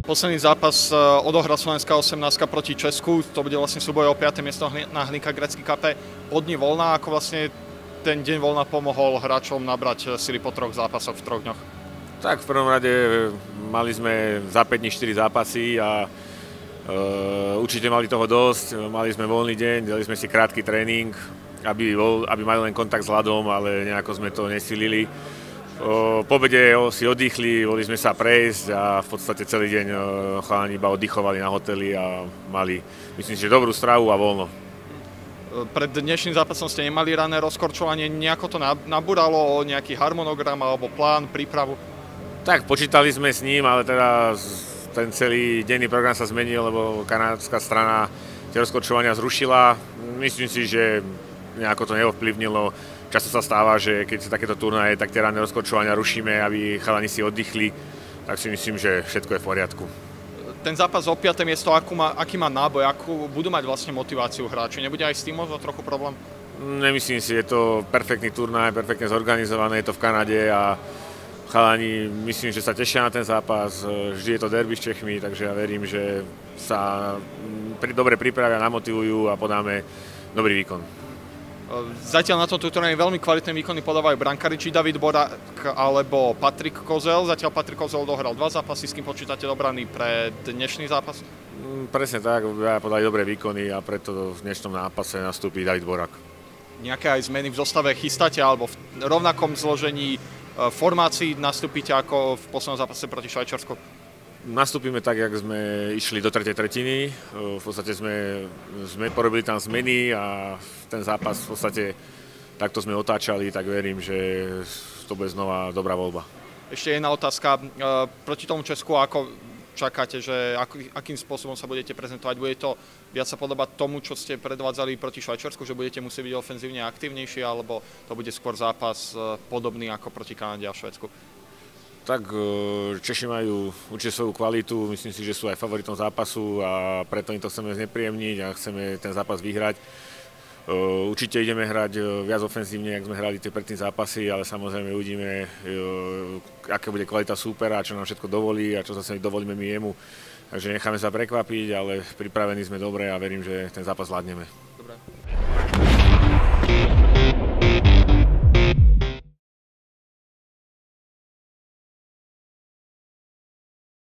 Posledný zápas odohrá slovenská 18 proti Česku, to bude vlastne súboj o 5. miesto na Hlinka Gretzky Cupe. Po dni voľna, ako vlastne ten deň voľna pomohol hráčom nabrať sily po 3 zápasoch v 3 dňoch? Tak v prvom rade mali sme za 5 dní 4 zápasy a určite mali toho dosť. Mali sme voľný deň, dali sme si krátky tréning, aby mali len kontakt s ľadom, ale nejako sme to nesilili. Po obede si oddychli, boli sme sa prejsť a v podstate celý deň chalani iba oddychovali na hoteli a mali, myslím si, že dobrú stravu a voľno. Pred dnešným zápasom ste nemali rané rozkorčovanie, nejako to nabúralo, nejaký harmonogram alebo plán, prípravu? Tak, počítali sme s ním, ale teda ten celý denný program sa zmenil, lebo kanádska strana tie rozkorčovania zrušila. Myslím si, že nejako to neovplyvnilo. Často sa stáva, že keď sú takéto turnaje, tak tie ranné rozkorčovania rušíme, aby chalani si oddychli. Tak si myslím, že všetko je v poriadku. Ten zápas o 5. miesto, aký má náboj, akú budú mať vlastne motiváciu hráči? Nebude aj s tým možno trochu problém? Nemyslím si, je to perfektný turnaj, perfektne zorganizované, je to v Kanade a chalani, myslím, že sa tešia na ten zápas. Vždy je to derby s Čechmi, takže ja verím, že sa dobre pripravia, namotivujú a podáme dobrý výkon. Zatiaľ na tomto turnaji veľmi kvalitné výkony podávajú brankári, či David Borak alebo Patrik Kozel. Zatiaľ Patrik Kozel dohral 2 zápasy, s kým počítate do brany pre dnešný zápas? Presne tak, podali dobré výkony a preto v dnešnom zápase nastúpi David Borak. Nejaké aj zmeny v zostave chystáte alebo v rovnakom zložení formácií nastúpite ako v poslednom zápase proti Švajčiarsku? Nastúpime tak, jak sme išli do 3. tretiny. V podstate sme porobili tam zmeny a ten zápas v podstate takto sme otáčali, tak verím, že to bude znova dobrá voľba. Ešte jedna otázka. Proti tomu Česku, ako čakáte, že akým spôsobom sa budete prezentovať? Bude to viac sa podobať tomu, čo ste predvádzali proti Švajčiarsku, že budete musieť byť ofenzívne aktívnejší, alebo to bude skôr zápas podobný ako proti Kanade a Švédsku? Tak Češi majú určite svoju kvalitu, myslím si, že sú aj favoritom zápasu a preto im to chceme znepríjemniť a chceme ten zápas vyhrať. Určite ideme hrať viac ofenzívne, jak sme hrali tie predtým zápasy, ale samozrejme uvidíme, aká bude kvalita súpera, čo nám všetko dovolí a čo zase dovolíme my jemu. Takže necháme sa prekvapiť, ale pripravení sme dobre a verím, že ten zápas zvládneme. Dobre.